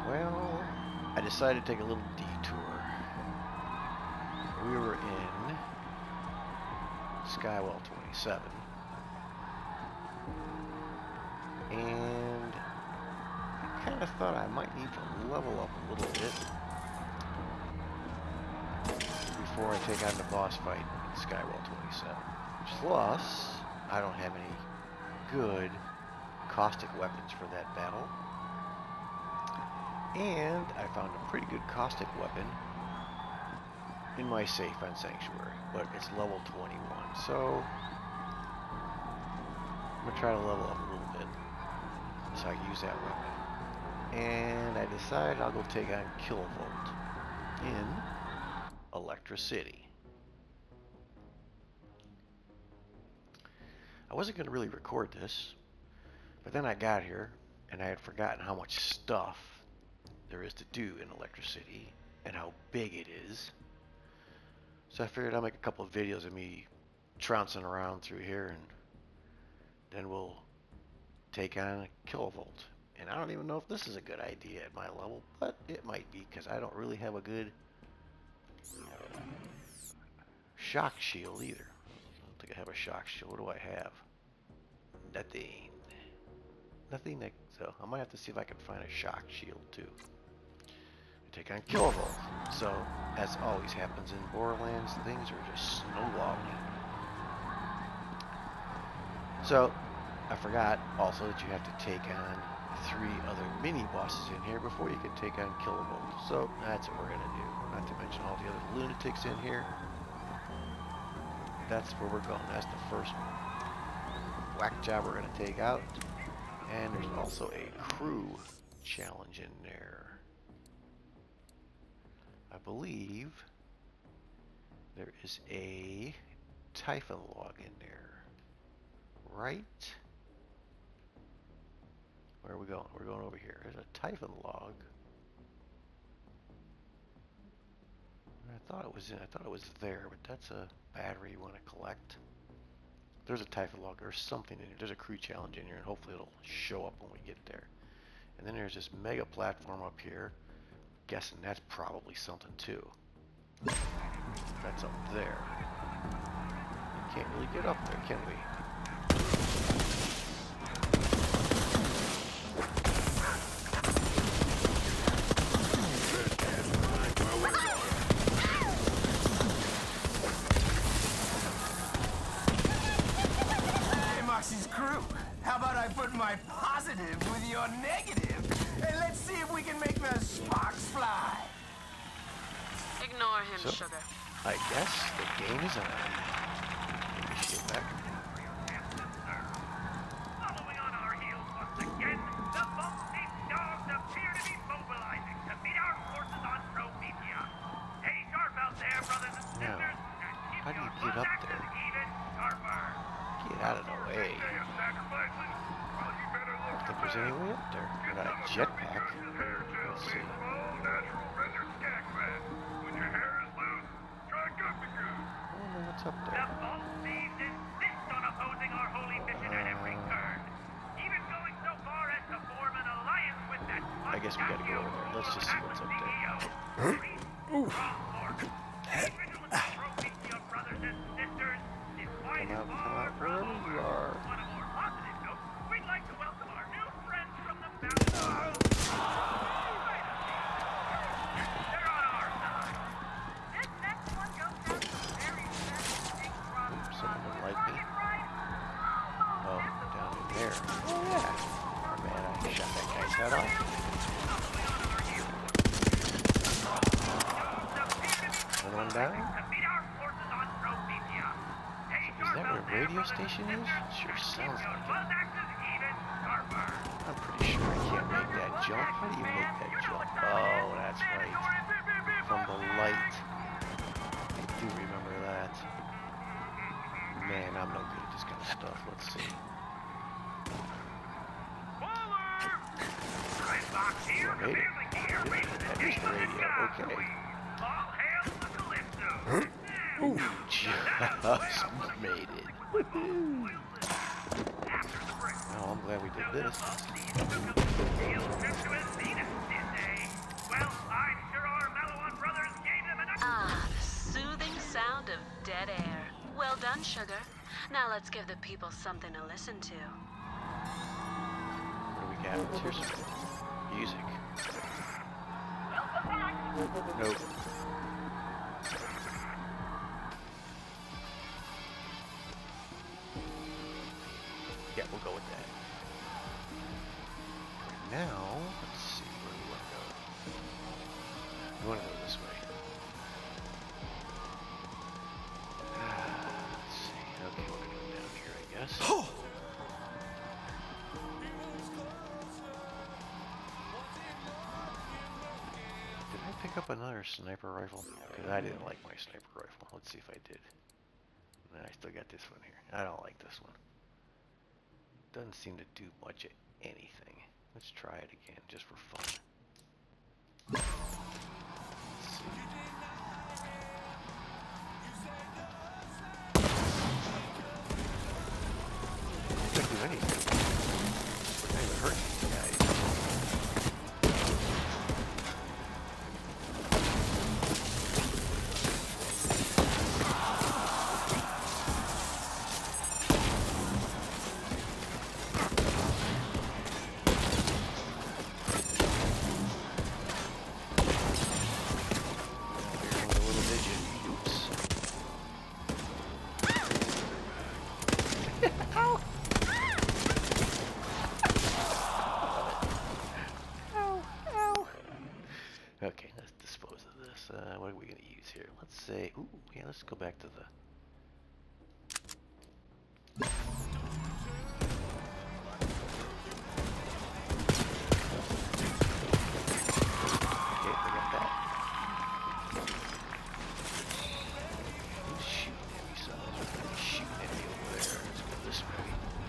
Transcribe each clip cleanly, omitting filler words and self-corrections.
Well, I decided to take a little detour. We were in Skywell 27. And I kind of thought I might need to level up a little bit before I take on the boss fight in Skywell 27. Plus, I don't have any good caustic weapons for that battle. And I found a pretty good caustic weapon in my safe on Sanctuary, but it's level 21. So I'm going to try to level up a little bit so I can use that weapon. And I decided I'll go take on Kilovolt in Electra City. I wasn't going to really record this, but then I got here and I had forgotten how much stuff there is to do in Electra City and how big it is. So I figured I'll make a couple of videos of me trouncing around through here, and then we'll take on Kilovolt. And I don't even know if this is a good idea at my level, but it might be, because I don't really have a good shock shield either. I don't think I have a shock shield. What do I have? Nothing. Nothing. So I might have to see if I can find a shock shield too. Take on Kilovolt. So, as always happens in Borderlands, things are just snowballing. So, I forgot also that you have to take on 3 other mini-bosses in here before you can take on Kilovolt. So, that's what we're going to do. Not to mention all the other lunatics in here. That's where we're going. That's the first whack job we're going to take out. And there's also a crew challenge in there. I believe there is a Typhon log in there, right? Where are we going? We're going over here. There's a Typhon log. I thought it was there, but that's a battery you want to collect. There's a Typhon log. There's something in here. There's a crew challenge in here, and hopefully it'll show up when we get there. And then there's this mega platform up here. Guessing that's probably something too. That's up there. We can't really get up there, can we? Hey, Moxie's crew. How about I put my positive with your negative? And let's see if we can make the sparks fly. Ignore him, So, sugar. I guess the game is on. Let me get back. Following on our heels once again, the Vault-Thief dogs appear to be mobilizing to meet our forces on Promethea. Stay sharp out there, brothers and sisters, Now, and keep how do you your get up axes there? even sharper. Get out of the way. I don't think there's any way up there. I got a jetpack. Let's see. I wonder what's up The there. Vault-Thieves insist on opposing our holy mission at every turn, even going so far as to form an alliance with that I guess we gotta go over there. Let's just see what's up there. Ooh. Brothers and sisters, is wide Come out, wherever you are. On a more positive note, we'd like to welcome our new friends from the mountains. They're on our side. This next one goes down some very interesting Oops, someone didn't like me. Oh, down in there. Oh yeah. Oh man, I shot that guy's head off. Another one down? To meet our forces on Promethea. Is that where a radio station is? Sure sounds like it. I'm pretty sure I can't make that jump. How do you make that jump? Oh, that's right. From the light. I do remember that. Man, I'm no good at this kind of stuff. Let's see. I made it. That is the radio. Okay. Ooh, just made it. Woohoo! Well, I'm glad we did this. Well done, Sugar. Now let's give the people something to listen to. What do we got? Here's some music. Nope. Yeah, we'll go with that. Right now, let's see where we want to go. We want to go this way. Let's see. Okay, we're going to go down here, I guess. Did I pick up another sniper rifle? Because I didn't like my sniper rifle. Let's see if I did. Nah, I still got this one here. I don't like this one. Doesn't seem to do much of anything. Let's try it again, just for fun. Let's see. Doesn't do anything. It doesn't even hurt these guys. Okay, let's dispose of this. What are we going to use here? Let's say, ooh, yeah, let's go back to the... Okay, I got that. Who's shooting at me? Someone's shooting at me over there. Let's go this way.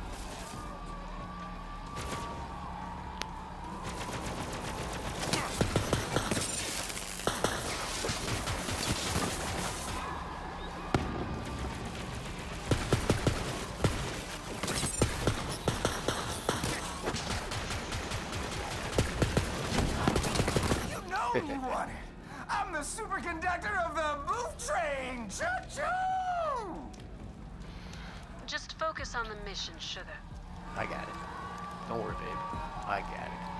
You want it. I'm the superconductor of the booth train. Choo-choo! Just focus on the mission, Sugar. I got it. Don't worry, babe. I got it.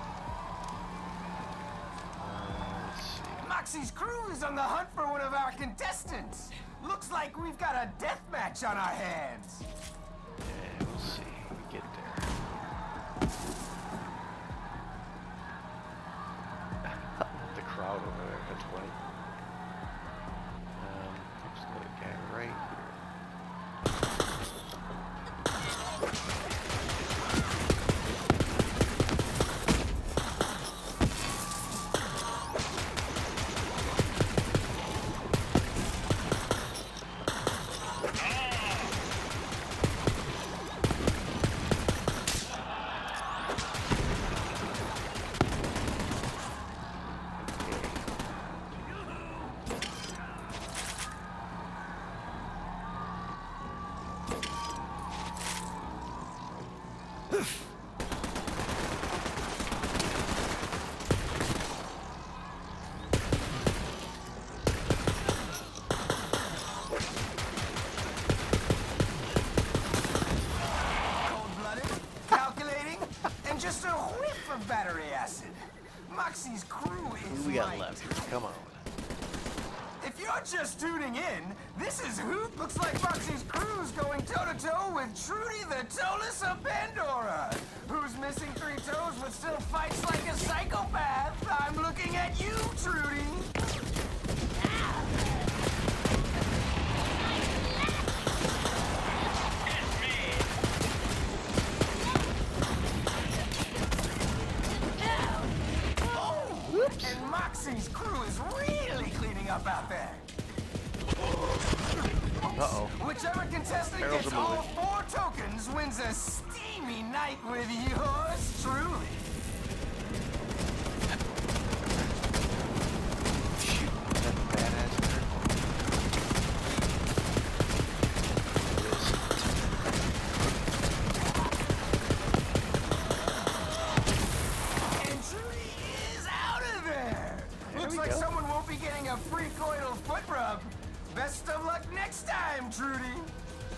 Let's see. Moxie's crew is on the hunt for one of our contestants. Looks like we've got a death match on our hands. Yeah, we'll see. We get there. The crowd over there. That's funny. There's another guy right here. Cold-blooded, calculating, and just a whiff of battery acid. Moxie's crew is Who we got light. left here? Come on. If you're just tuning in, this is Hoot. Looks like Moxie's crew's going toe-to-toe with Trudy the Toeless of Pandora. Who's missing 3 toes but still fights like a psychopath? I'm looking at you, Trudy. And Moxie's crew is really cleaning up out there. Uh-oh. Whichever contestant Barrels gets are all moving. 4 tokens wins a steamy night with yours truly. Shoot, is that badass there? And Trudy is out of there. There Looks we like go. someone won't be getting a free coital foot rub. Best of luck next time, Trudy.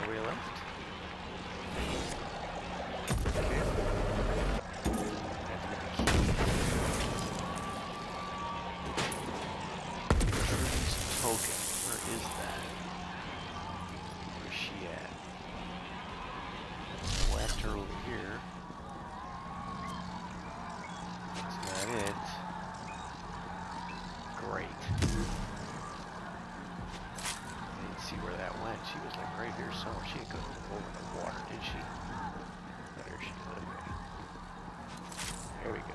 way left. Token. Where is that? Where's she at? Whacked her over here. That's not it. Great. I didn't see where that went. She was like right here somewhere. She didn't go over the water, did she? There she is. Okay. There we go.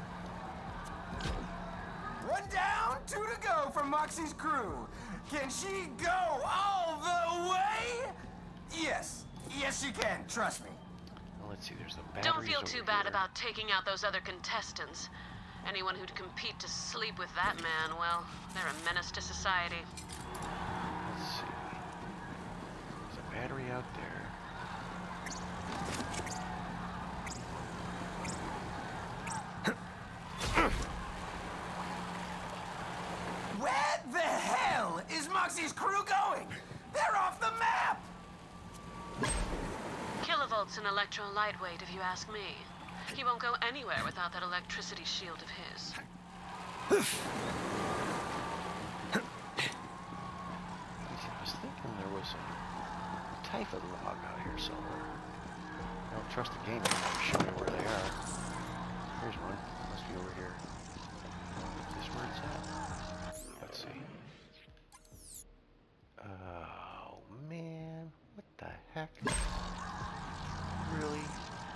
One down, two to go from Moxie's crew. Can she go all the way? Yes. Yes, she can. Trust me. Well, let's see. There's the batteries Don't feel too over bad here. about taking out those other contestants. Anyone who'd compete to sleep with that man, well, they're a menace to society. Let's see. There's a battery out there. Where the hell is Moxie's crew going? They're off the map! Kilovolt's an electro lightweight, if you ask me. He won't go anywhere without that electricity shield of his. I was thinking there was a Typhon log out here somewhere. I don't trust the game anymore to show me where they are. Here's one. Must be over here. Is this where it's at? Let's see. Oh, man. What the heck? Really?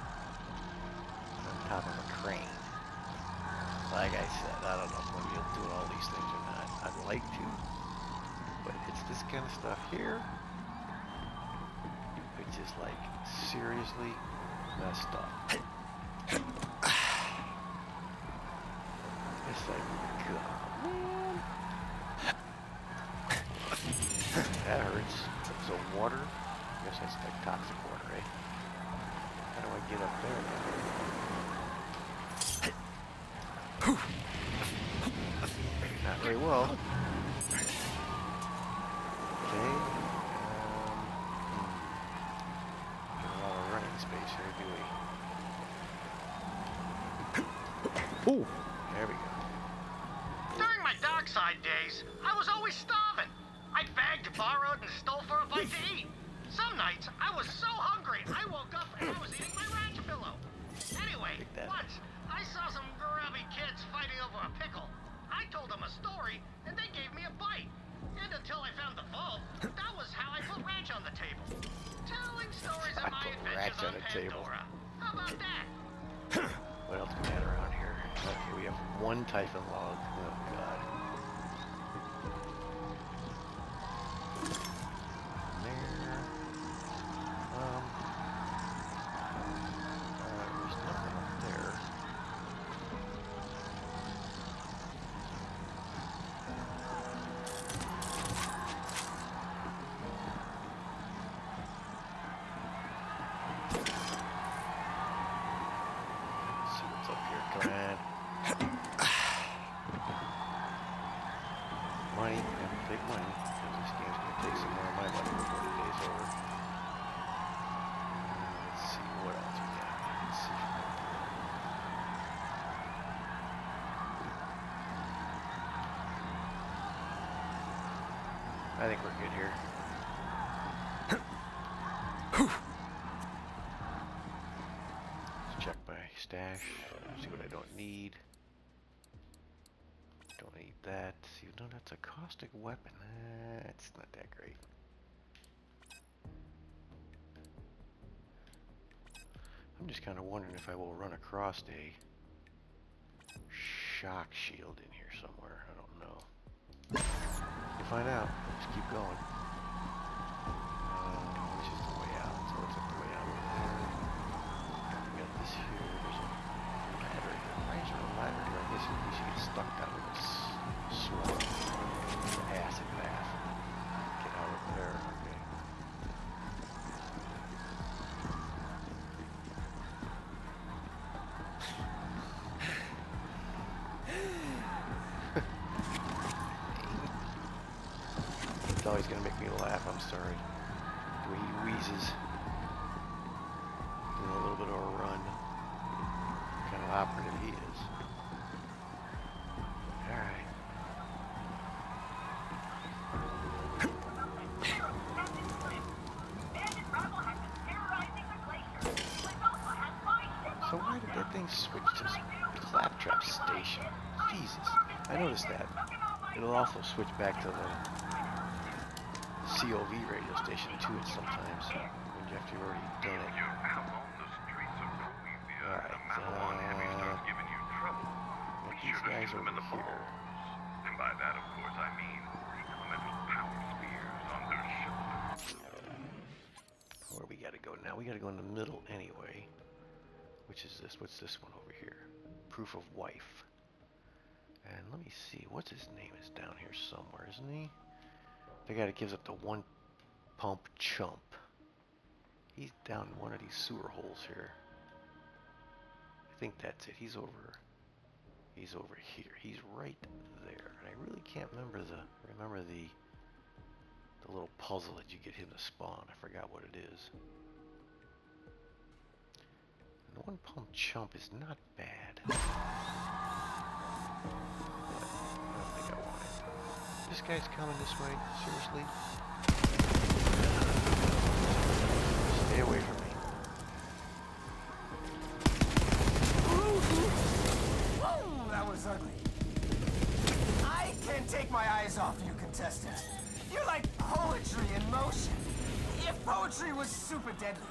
On top of a crane. Like I said, I don't know if I'm going to be able to do all these things or not. I'd like to. But it's this kind of stuff here. Which is like seriously messed up. It's like, God, man. That hurts. So water? I guess that's like toxic water, eh? How do I get up there now? Not very well. Okay. Got a lot of running space here, do we? Ooh. There we go. During my dockside days, I was always starving. I begged, borrowed, and stole for a bite to eat. Some nights, I was so hungry, I woke up and I was eating my ranch pillow. Anyway, Take that. once, I saw some grubby kids fighting over a pickle. I told them a story, and they gave me a bite. And until I found the vault, that was how I put ranch on the table. Telling stories of I my put adventures ranch on on the table. Pandora. How about that? What else can we add around here? Okay, we have one Typhon log. Oh, God. There. There's nothing up there. Let's see what's up here. Come on. Money. Yeah, take money. This game's gonna take some more of my money before the day's over. Let's see what else we got. Let's see. I think we're good here. Let's check my stash. See what I don't need. Don't need that. See, no, that's a caustic weapon. It's not that great. I'm just kind of wondering if I will run across a shock shield in here somewhere. I don't know. We'll find out. Just keep going. Which is the way out? So it's the way out over there. We got this here. There's a ladder here. Why is there a ladder here? I guess we should get stuck down in this swamp. Acid bath. Get out of there. Okay. It's always gonna make phases. Doing a little bit of a run. What kind of operative he is. Alright. So why did that thing switch to Claptrap Station? Jesus. I noticed that. It'll also switch back to the COV radio station too sometimes when after you've already done it. Alright, these guys over here. And by that, of course, I mean incremental power spears on their shoulders. Where we gotta go now? We gotta go in the middle anyway. Which is this? What's this one over here? Proof of wife. And let me see, what's his name is down here somewhere, isn't he? The guy that gives up the one pump chump. He's down in one of these sewer holes here. I think that's it. He's over here. He's right there. And I really can't remember the little puzzle that you get him to spawn. I forgot what it is. And the one pump chump is not bad. But I don't think I want it. This guy's coming this way. Seriously? Stay away from me. That was ugly. I can't take my eyes off you, contestant. You're like poetry in motion. If poetry was super deadly.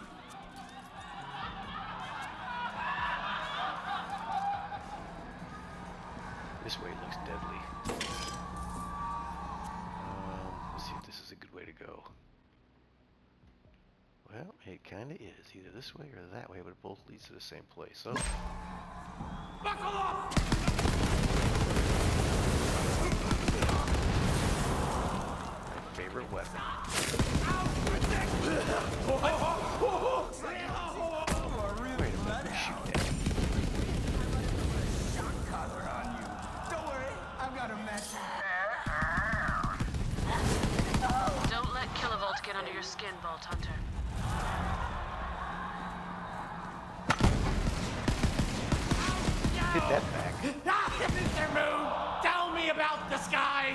This way looks deadly. Let's see if this is a good way to go. Well, it kind of is. Either this way or that way, but it both leads to the same place. So, Buckle up! my favorite weapon. Wait a minute, who's shooting at me? Shock collar on you. Don't worry, I've got a message. Don't let Kilovolt get under your skin, Vault Hunter. Hit that back. Mr. Moon, tell me about the sky!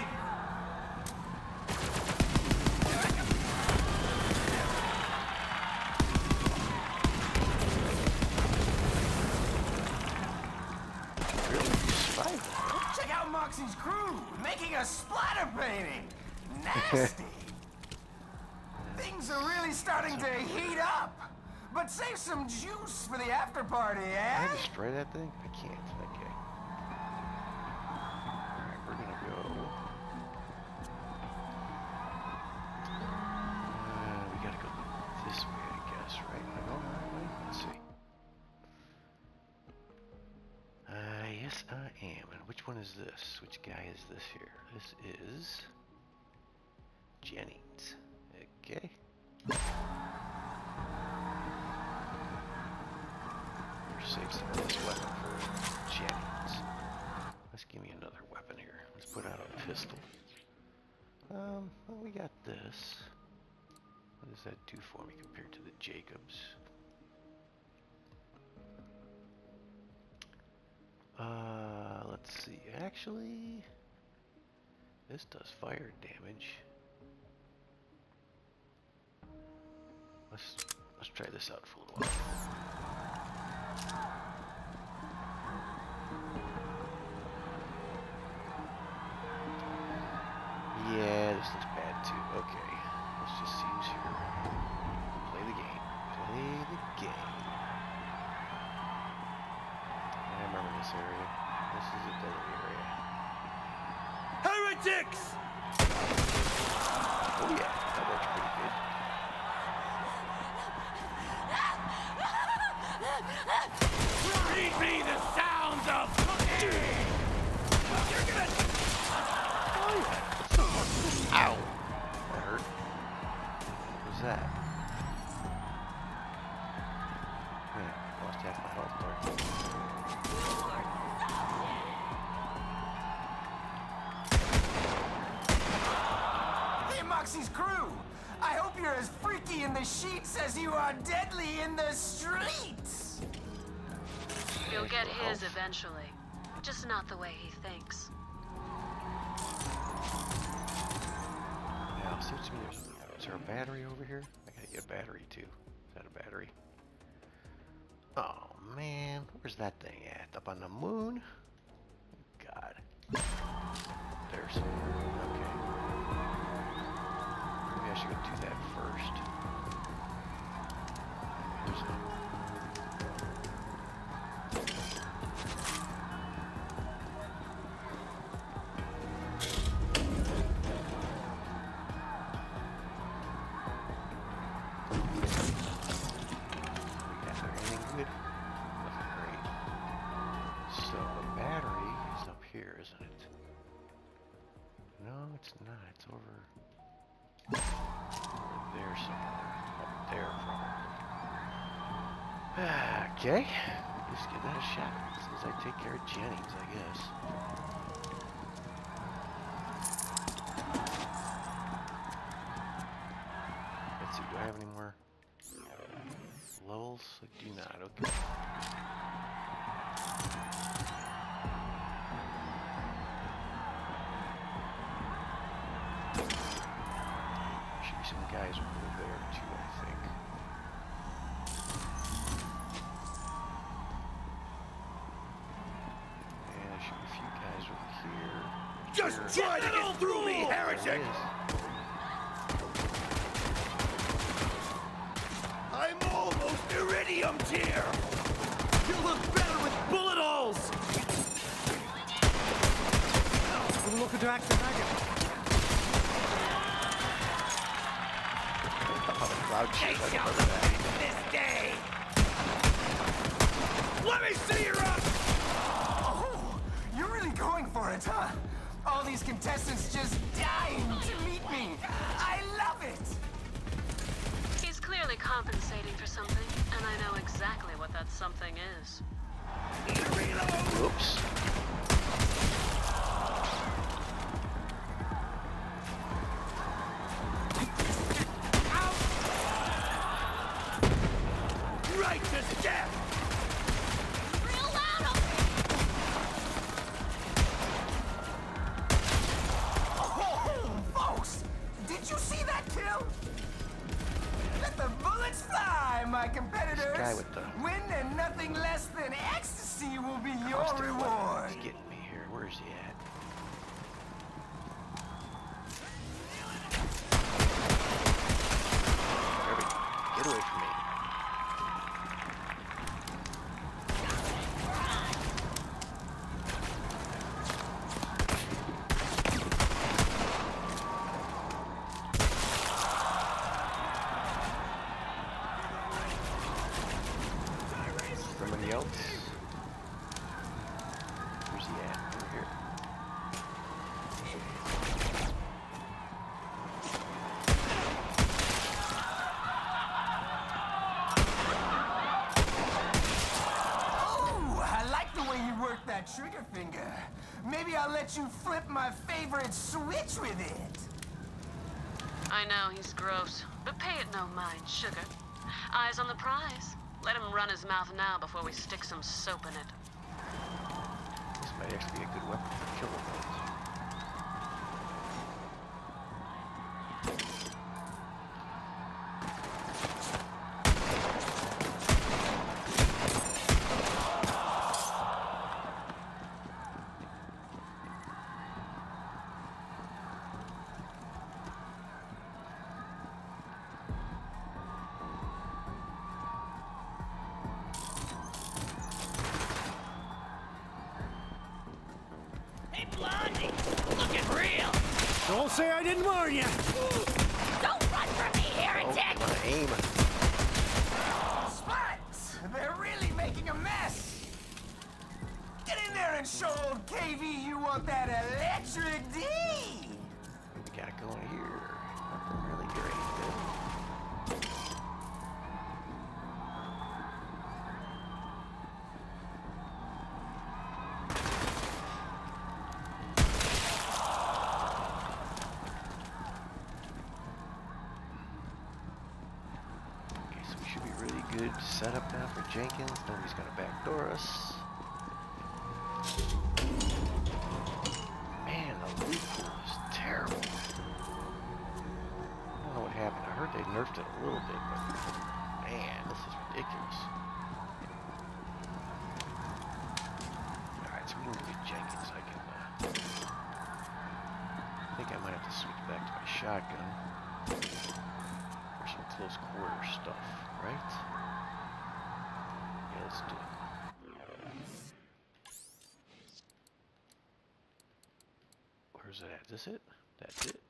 Really? You survived that? Check out Moxie's crew, making a splatter painting. Nasty. Things are really starting to heat up. But save some juice for the after party, Can eh? I destroy that thing? I can't. Okay. Alright, we're gonna go. We gotta go this way, I guess, right? Am I going the right way? Let's see. Yes, I am. And which one is this? Which guy is this here? This is Jennings. Okay. Save some of this weapon for Jennings. Let's give me another weapon here. Let's put out a pistol. Well, we got this. What does that do for me compared to the Jacobs? Let's see. Actually, this does fire damage. Let's try this out for a little while. Yeah, this looks bad too. Okay, let's just see who's here. Play the game. Play the game. I remember this area. This is a deadly area. Heretics! Oh yeah, that works pretty good. Read me the sounds of cooking! You're gonna... Oh yeah. Ow! That hurt. What was that? Man, lost half my health there. Hey, Moxie's crew! I hope you're as freaky in the sheets as you are deadly in the streets. You'll get his eventually. Just not the way he thinks. Now, see what's me. Is there a battery over here? I gotta get a battery too. Is that a battery? Oh man, where's that thing at? Up on the moon? God. There's. Okay. Maybe I should go do that first. There's a. It's over there somewhere. Up there, probably. Okay. Just give that a shot. As soon as I take care of Jennings, I guess. Let's see, do I have any more levels? I do not. Okay. Some guys over there too, I think. And there should be a few guys over here. Just try to get through me, heretic! I'm almost iridium tier! You look better with bullet holes! Look at Dr. Nugget. This day. Let me see your up. Oh, you're really going for it, huh? All these contestants just dying to meet me. I love it. He's clearly compensating for something, and I know exactly what that something is. Oops. Right to death! Real loud! Oh, folks! Did you see that kill? Let the bullets fly, my competitors! This guy with the... Win and nothing less than ecstasy will be your Constant reward. He's getting me here. Where is he at? There we go. Get away from me. Somebody else? Where's he at? Over here. Ooh, I like the way you work that trigger finger. Maybe I'll let you flip my favorite switch with it. I know he's gross, but pay it no mind, sugar. Eyes on the prize. Let him run his mouth now before we stick some soap in it. This might actually be a good weapon for killing things. Don't say I didn't warn you! Don't run from me, heretic! Oh, my aim. Spot! They're really making a mess! Get in there and show old KV you want that electric D! We gotta go in here. Nothing really here ain't good. good setup now for Jenkins. Nobody's gonna backdoor us. Man, the loot pool is terrible. I don't know what happened. I heard they nerfed it a little bit, but man, this is ridiculous. Alright, so we can get Jenkins. I think I might have to switch back to my shotgun for some close quarter stuff, right? Yeah, let's do it. Where's it at? Is this it? That's it.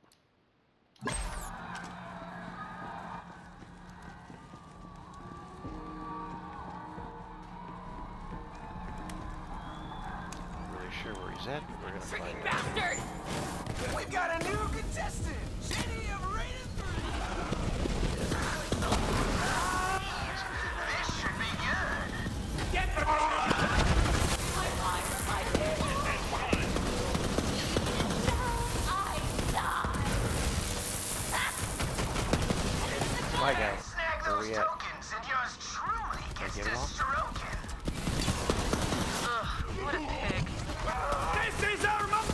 Not really sure where he's at, but we're gonna find out. Bastard! We've got a new contestant, Jenny of Rated 3. This should be good. Get the My guy. Snag Where those we at? tokens, and yours truly gets get it to all? stroking. Ugh, what a pig. This is our moment!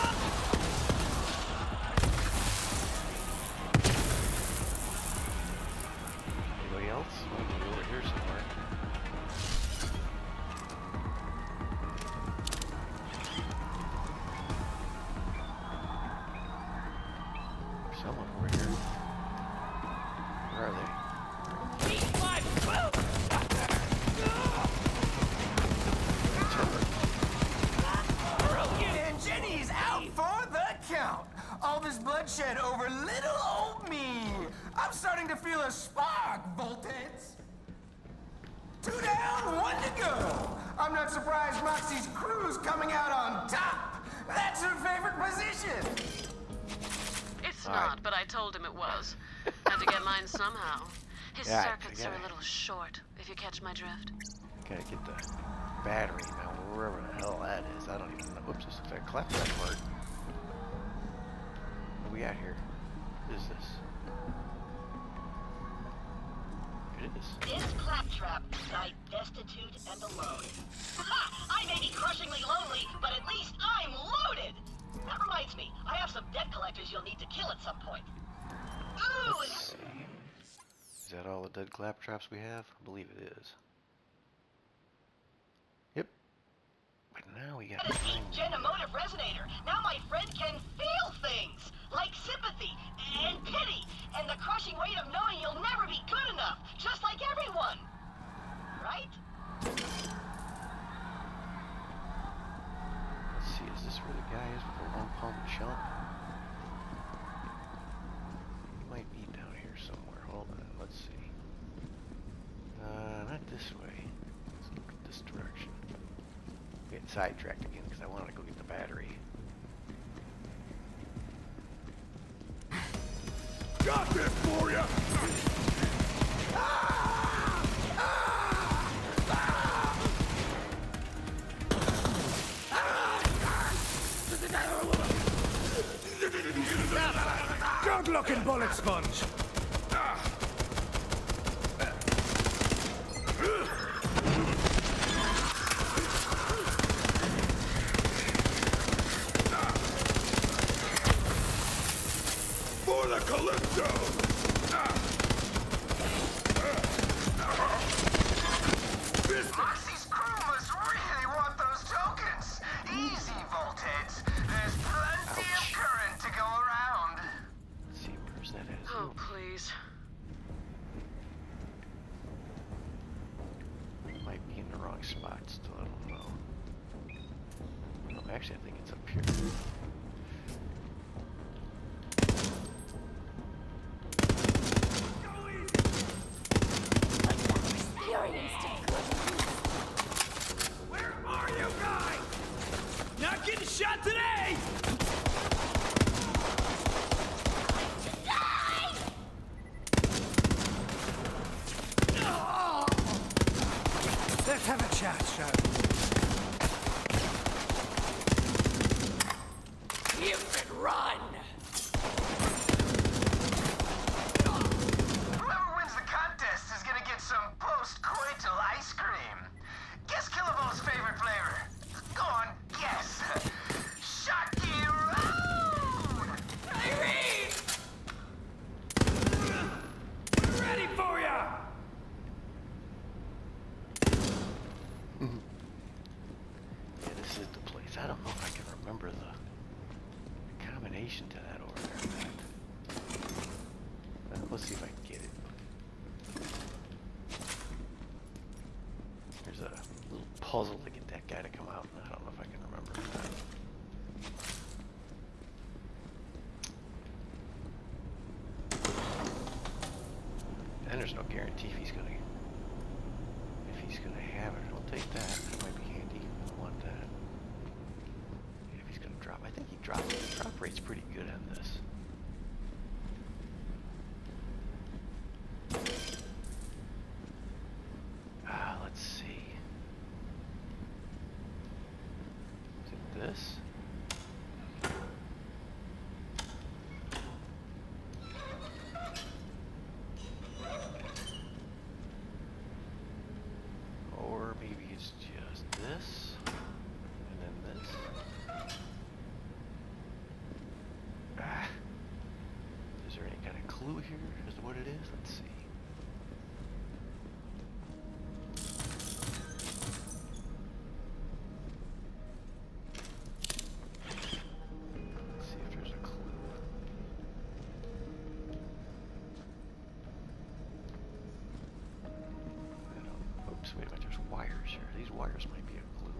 Anybody else? Well, we're over here somewhere. There's someone over here. Where are they? Eat my food! And Jenny's out for the count. All this bloodshed over little old me. I'm starting to feel a spark, Voltheads. 2 down, 1 to go. I'm not surprised Moxie's crew's coming out on top. That's her favorite position. It's Alright. not, but I told him it was. Had to get mine somehow. His Yeah, I circuits are get a it. little short, if you catch my drift. Gotta get the battery now, wherever the hell that is. I don't even know. Whoops, this looks like claptrap part. What we got here? What is this? It is. This claptrap died destitute and alone. I may be crushingly lonely, but at least I'm loaded! That reminds me, I have some debt collectors you'll need to kill at some point. Ooh! Let's see. Is that all the dead claptraps we have? I believe it is. Yep. But now we got That is the Genomotive Resonator. Now my friend can feel things, like sympathy and pity, and the crushing weight of knowing you'll never be good enough, just like everyone. Right? Let's see, is this where the guy is with the one pump chunk? He might be down here somewhere. Hold on, let's see. Not this way. Let's look at this direction. Getting sidetracked again because I wanted to go get the battery. Got this for ya! Good-looking bullet sponge! For the Calypso! Moxie's crew must really want those tokens. Easy, Voltheads. There's plenty of current to go around. Let's see, where's that at? Oh, please. Might be in the wrong spot still, I don't know. No, actually I think it's up here. Where are you guys? Not getting shot today! Let's have a chat, shall we? You can run! Whoever wins the contest is gonna get some post Yeah, this is the place. I don't know if I can remember the combination to that over there. Let's see if I can get it. There's a little puzzle to get that guy to come out. I don't know if I can remember that. And there's no guarantee if he's gonna have it. I'll take that. That might be handy. I want that. Yeah, if he's gonna drop, I think he drops. The drop rate's pretty good on this. Let's see. Is it this? Or maybe it's just this, and then this. Is there any kind of clue here as to what it is? Let's see. Let's see if there's a clue. Oops, wait a minute, there's wires here. These wires might be a clue.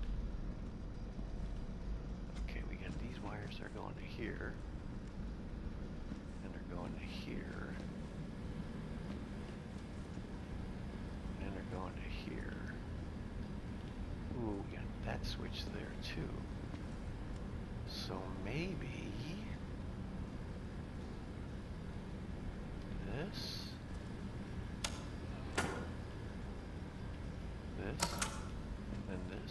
Okay, we got these wires, they're going to here. And they're going to here. And they're going to here. Ooh, we got that switch there too. So maybe this, this, and this.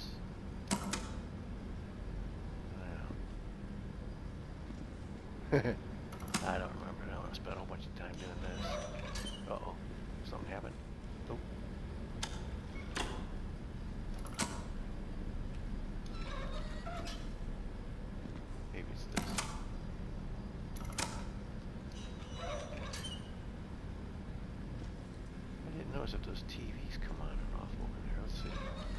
Wow. I don't remember now. I spent a whole bunch of time doing this. Uh-oh. Something happened. Nope. Maybe it's this. I didn't notice if those TVs come on and off over there. Let's see.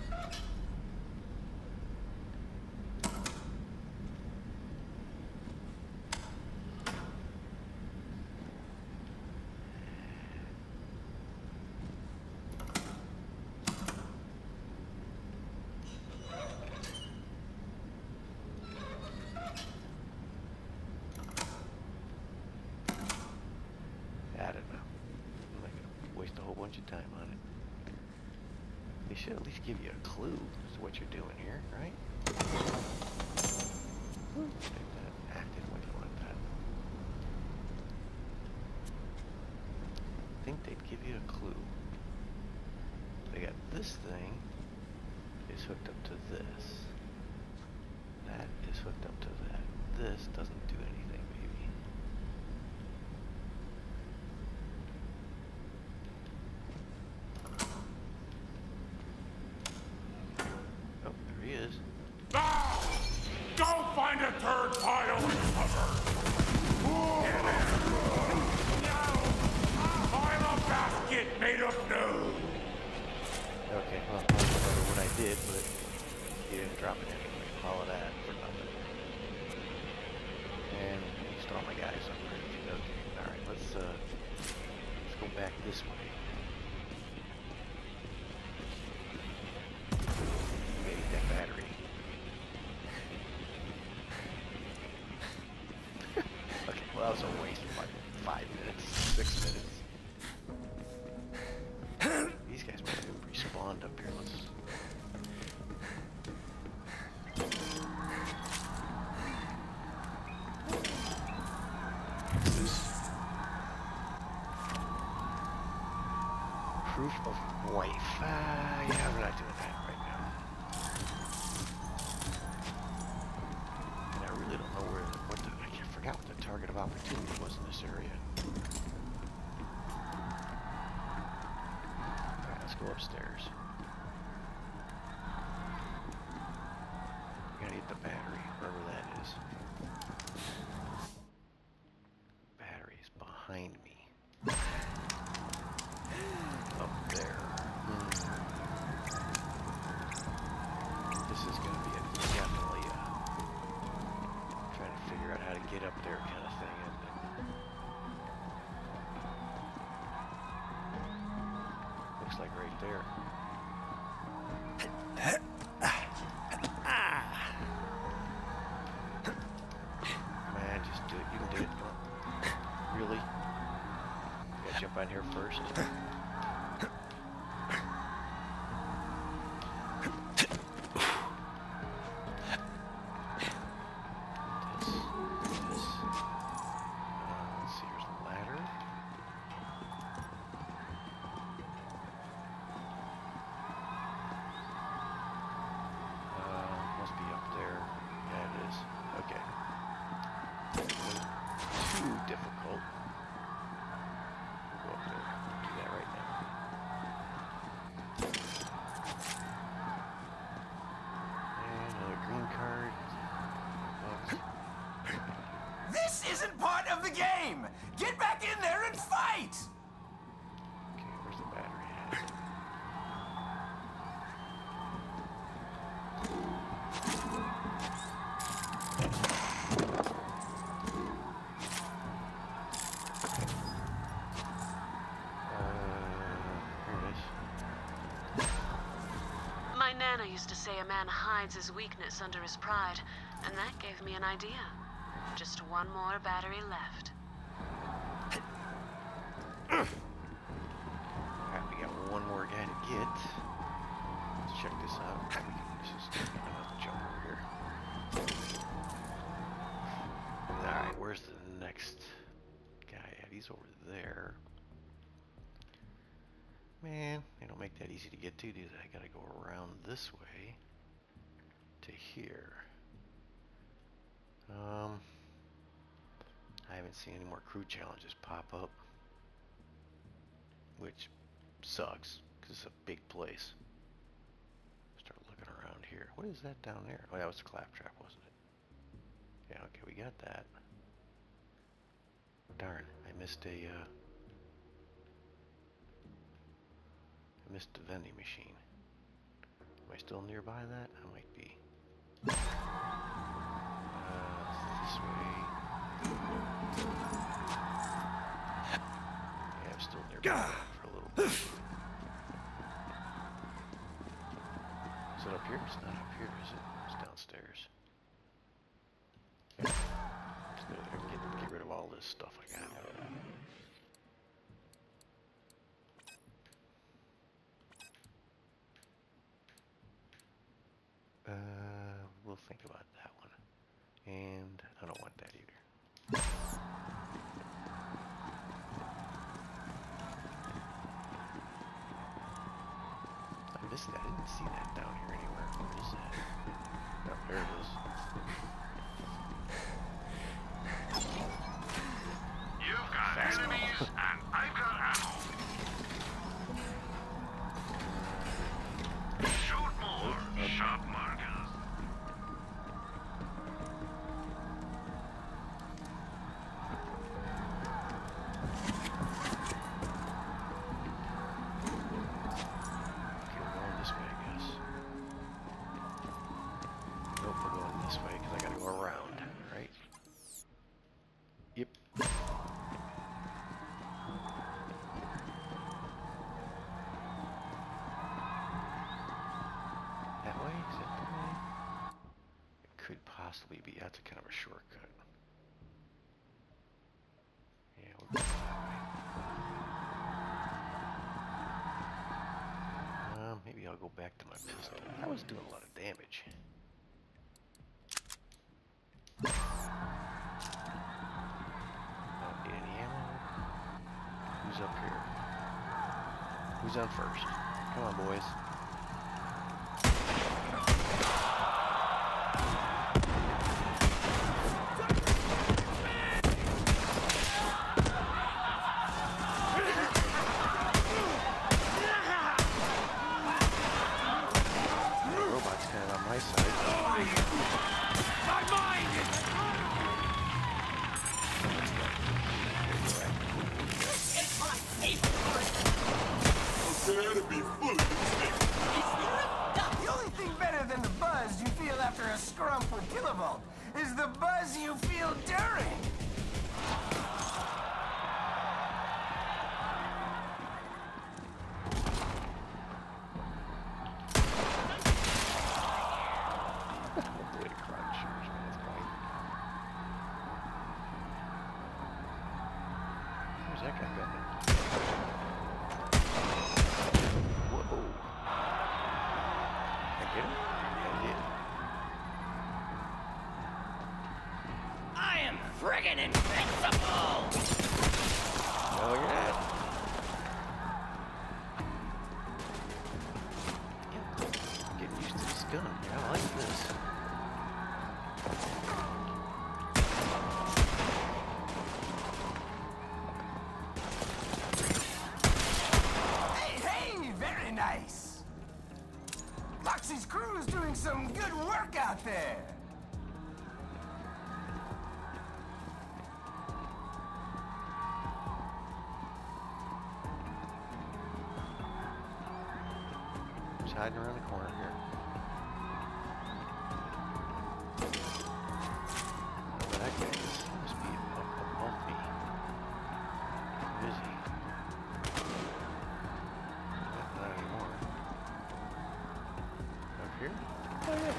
I don't know. I'm not gonna waste a whole bunch of time on it. They should at least give you a clue as to what you're doing here, right? Take that. Active. Why do you want that? I think they'd give you a clue. They got this thing is hooked up to this. That is hooked up to that. This doesn't do anything, maybe. Oh, there he is. Now! Go find a third pile and cover! Find a basket made of no! Okay, well, I don't remember what I did, but he didn't drop it anyway. All of that for nothing. And he stole my guys. I'm crazy. Okay, alright, let's go back this way. Maybe that battery. Okay, well, that was a waste of like 5 minutes, 6 minutes. These guys might have respawned up here. Let's. Proof of wife. Yeah, we're not doing that right now. And I really don't know where, I forgot what the target of opportunity was in this area. Alright, let's go upstairs. We gotta get the battery, wherever that is. Battery's behind me. Up there. looks like right there. Man, just do it. You can do it. Come on. Really? You gotta jump on here first. Let's see, here's the ladder. Must be up there. Yeah, it is. Okay. Too difficult. We'll go up there. Do that right now. And another green card. Bucks. This isn't part of the game! Get back in there and fight! Okay, where's the battery at? Here it is. My Nana used to say a man hides his weakness under his pride, and that gave me an idea. Just one more battery left. Alright, we got one more guy to get. Let's check this out. This is jump over here. Alright, where's the next guy at? He's over there. Man, they don't make that easy to get to, do they? I gotta go around this way to here. I haven't seen any more crew challenges pop up, which sucks because it's a big place. Start looking around here. What is that down there? Oh, that was the claptrap, wasn't it? Yeah, okay, we got that. Darn, I missed a vending machine. Am I still nearby that? I might be. This way. Yeah, I'm still nearby for a little bit. Is it up here? It's not up here, is it? It's downstairs. Yeah. Let's go there and get rid of all this stuff I got. We'll think about that one. And I don't want that either. I missed that. I didn't see that down here anywhere. Where is that? Oh, there it is. You've got Fast enemies, and I've got ammo. Shoot more, sharp markers. Okay, we're going this way, I guess. Nope, we're going this way because I gotta go around, right? Yep. That way? Is that the way? It could possibly be. That's a kind of a shortcut. Yeah, we'll go that way. Maybe I'll go back to my pistol. I was doing a lot of damage. Don't need any ammo. Who's up here? Who's on first? Come on, boys. Robot's kind of on my side. My mind! It's my favorite Prepare to be fully distinct. The only thing better than the buzz you feel after a scrump with Kilovolt is the buzz you feel during. gun. Yeah, I like this. Hey, hey, very nice. Moxie's crew is doing some good work out there. Just hiding around the corner here. Oh, but that guy must be up above me. Who is he? Not anymore. Up here? Oh yeah.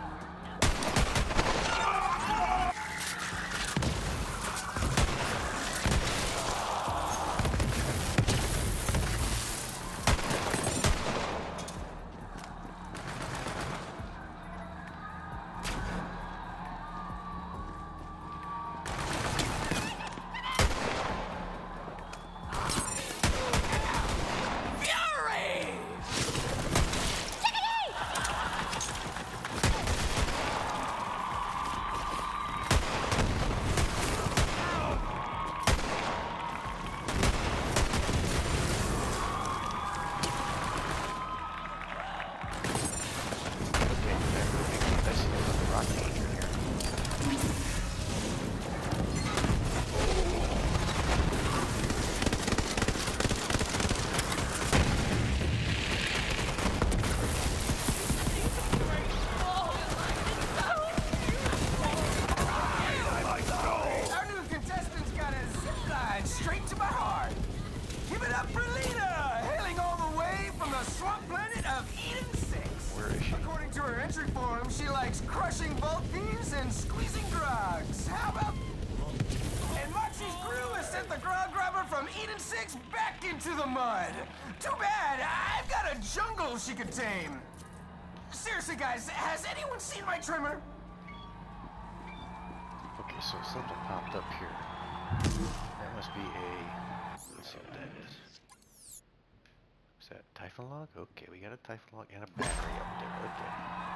Our new contestant's got a zip line straight to my heart. Give it up for Lena, hailing all the way from the swamp planet of Eden 6. Where is she? According to her entry form, she likes crushing bulk thieves and squeezing grogs. How about... And Moxie's crew has sent the grog grabber from Eden 6 back into the mud. Too bad, I've got a jungle she could tame. Seriously, guys, has anyone seen my trimmer? Okay, so something popped up here. That must be a... Let's see what that is. Is that Typhon log? Okay, we got a Typhon log and a battery up there. Okay.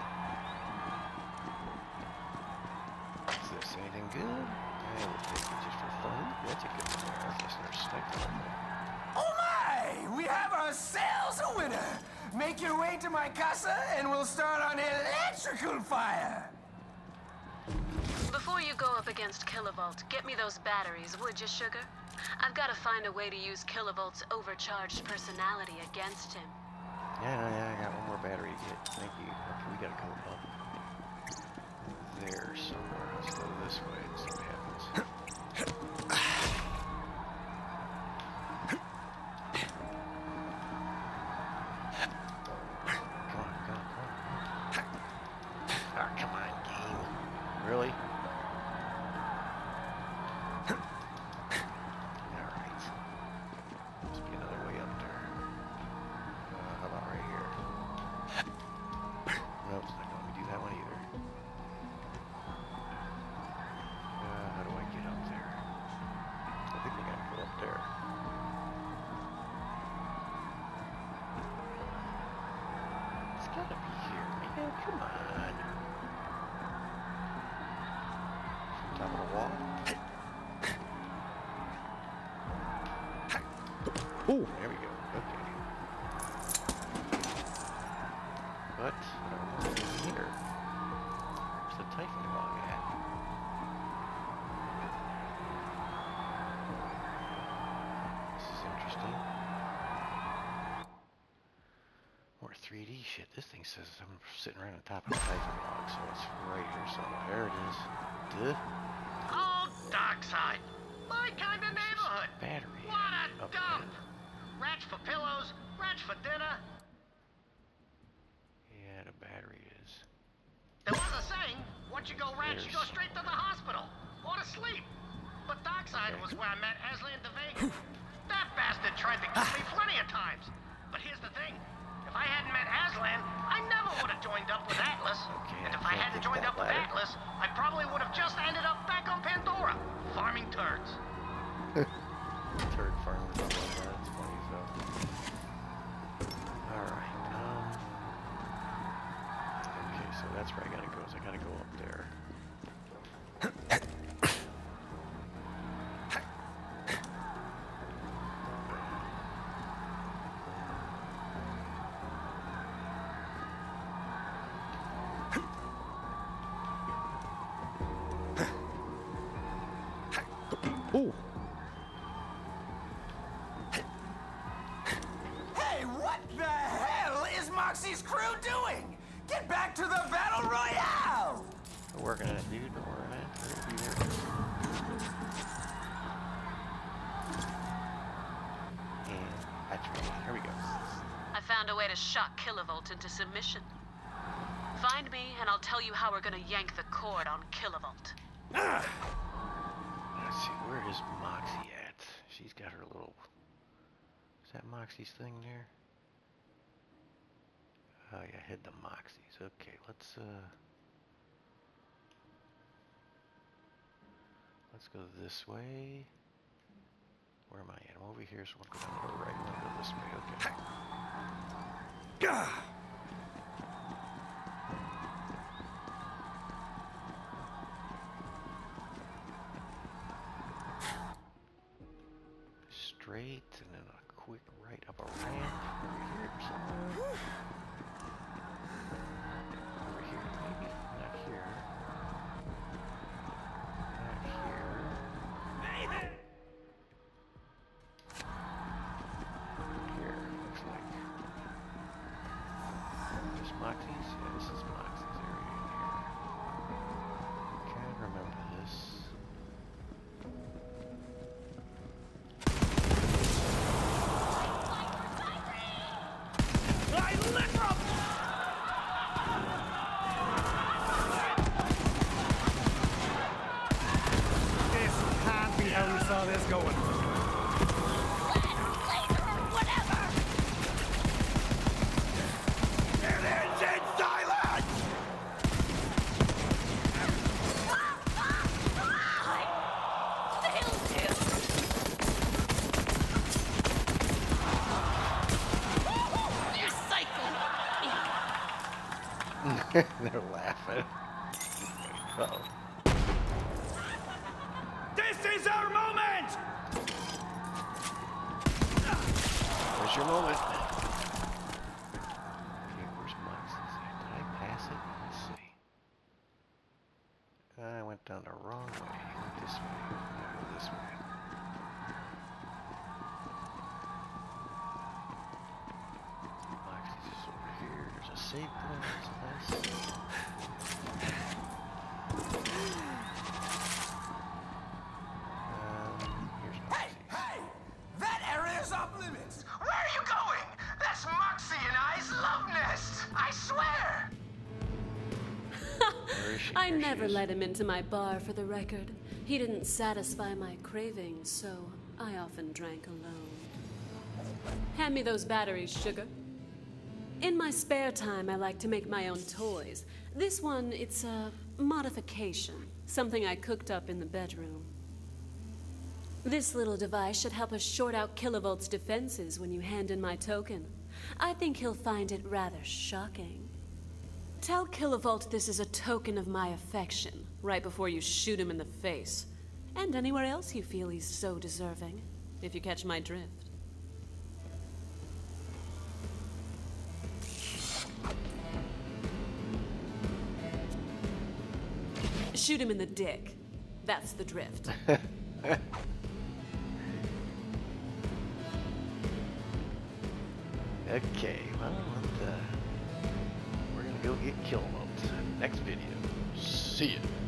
Is this anything good? Yeah, we'll take it just for fun. That's a good one. That's another sniper rifle. Oh my! We have ourselves a winner! Make your way to my casa and we'll start on electrical fire! Before you go up against Kilovolt, get me those batteries, would you, Sugar? I've got to find a way to use Kilovolt's overcharged personality against him. Yeah, I got one more battery to get. Thank you. Okay, we gotta go up there somewhere. Let's go this way and see what happens. Come on, game. Really? Alright. Must be another way up there. How about right here? Nope, it's not gonna let me do that one either. How do I get up there? I think we gotta go up there. It's gotta be here, man. Come on. Top of the wall. Oh, there we go. Okay. But I don't know what's in here. Where's the Typhon log at? This is interesting. More 3D shit. This thing says I'm sitting right on top of the Typhon log, so it's right here somewhere. There it is. Duh. Oh, Dockside. My kind of neighborhood. Battery. What a up dump. there. Rats for pillows, rats for dinner. Yeah, the battery is. There was a saying, once you go rats, you go straight to the hospital. Or to sleep. But Dockside was where I met Aslan DeVega. That bastard tried to kill me plenty of times. But here's the thing. If I hadn't met Aslan, I never would have joined up with Atlas. Okay, And if I I can't hadn't get joined that up with ladder. Atlas, I probably would have just ended up back on Pandora, farming turds. Turd farmers. That's funny, so. Alright, that's where I gotta go. Is I gotta go up there. Ooh. Hey, what the hell is Moxie's crew doing? Get back to the Battle Royale! We're working on it, dude. We're working on it. We're gonna be there. And that's right. Here we go. I found a way to shock Kilovolt into submission. Find me, and I'll tell you how we're gonna yank the cord on Kilovolt. Let's see, where is Moxie at? She's got her little... Is that Moxie's thing there? Oh yeah, hid the Moxies. Okay, let's go this way. Where am I at? I'm over here, so I'm going to go right. I'm going to go this way. Okay. Straight, and then a quick right up a ramp over here somewhere. Over here, maybe. Not here. Not here. Here, looks like. Just Moxie's? Yeah, this is Moxie's area in here. Can't remember this. They're laughing. Uh-oh. This is our moment! Where's your moment? Okay, where's Moxie's at? Did I pass it? Let's see. I went down the wrong way. I went this way. I'll go this way. Moxie's is over here. There's a save point. That's nice. Here's Moxie's. Hey! That area's off limits! Where are you going? That's Moxie and I's love nest! I swear! Where is she? I There she never is. let him into my bar, for the record. He didn't satisfy my cravings, so I often drank alone. Hand me those batteries, sugar. In my spare time, I like to make my own toys. This one, it's a modification, something I cooked up in the bedroom. This little device should help us short out Kilovolt's defenses when you hand in my token. I think he'll find it rather shocking. Tell Kilovolt this is a token of my affection, right before you shoot him in the face. And anywhere else you feel he's so deserving, if you catch my drift. Shoot him in the dick. That's the drift. Okay, well, we're gonna go get Kilovolt. Next video. See ya.